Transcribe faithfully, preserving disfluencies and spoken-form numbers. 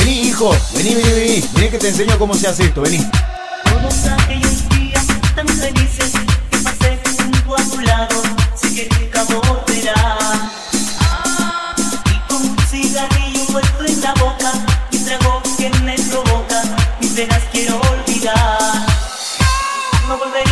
vení, hijo. Vení, vení, vení. Vení que te enseño cómo se hace esto, vení. Todos aquellos días tan felices que pasé junto a tu lado, sé que nunca volverá. Y con un cigarrillo puesto en la boca, mi trago que me provoca, mis penas quiero olvidar. No volveré.